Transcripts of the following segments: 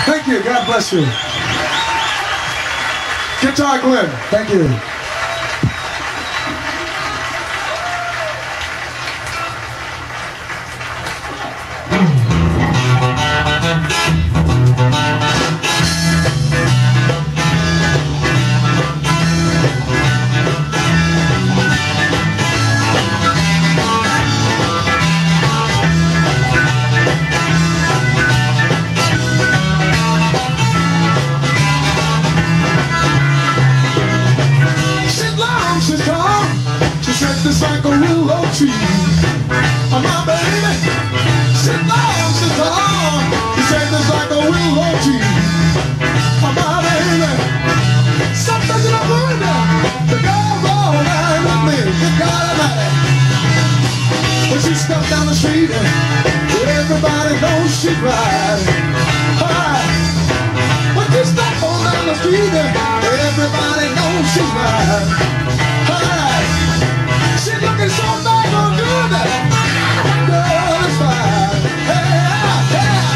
Thank you. God bless you. Guitar Glenn. Thank you. Just like a willow tree. Oh, my baby, sit down, sit down. You say just like a willow tree. Oh, my baby, something's in the window. The girl's all right with me. Good God Almighty. When she stepped down the street, everybody knows she's right. Alright. When she stepped on down the street, everybody knows she's right. Alright. She's looking so daggone good. Girl, it's fine. Hey, hey.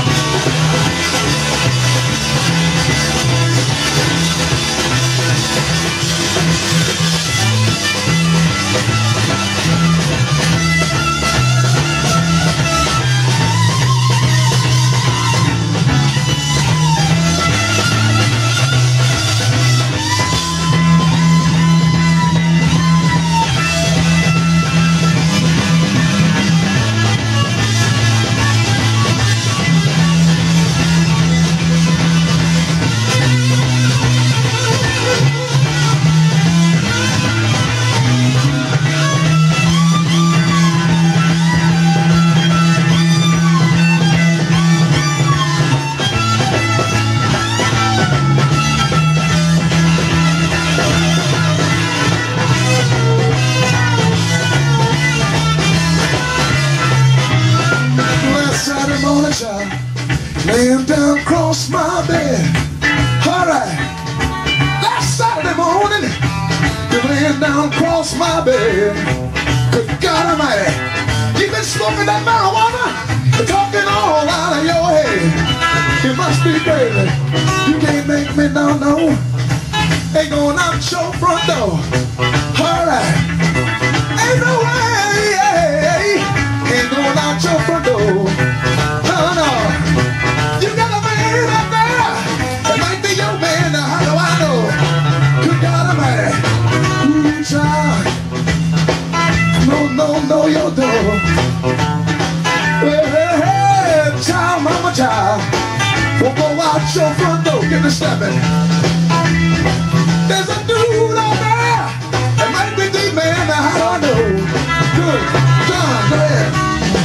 Laying down across my bed. Alright, last Saturday morning, you're laying down across my bed. Good God Almighty, you've been smoking that marijuana, talking all out of your head. You must be crazy. You can't make me no. Ain't going out your front door. Alright, ain't no way. Ain't going out your front door. No. You got a man up there that might be your man. Now how do I know? Good God Almighty. Ooh, child. No, your door. Hey, child, mama, child. Won't go out your front door. Get me stepping. There's a dude out there that might be the man. Now how do I know? Good John, go ahead.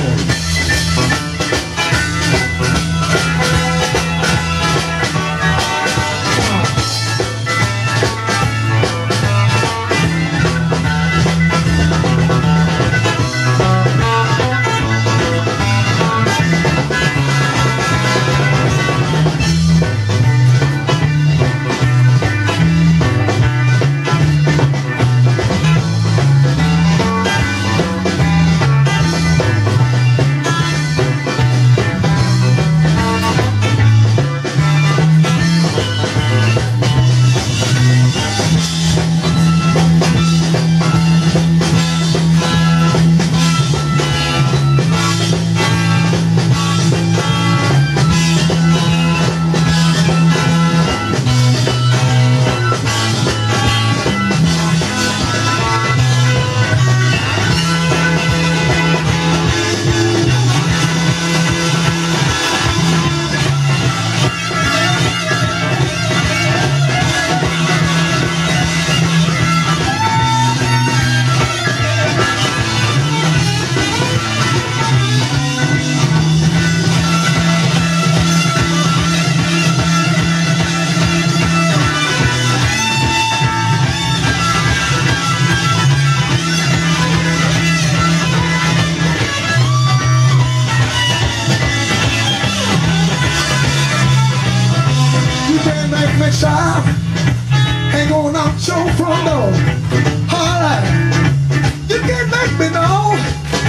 Child, ain't going out your front door. Alright, you can't make me know.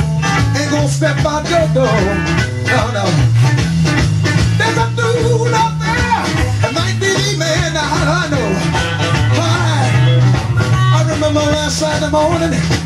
Ain't gonna step out your door. No. There's a dude up Saturday morning.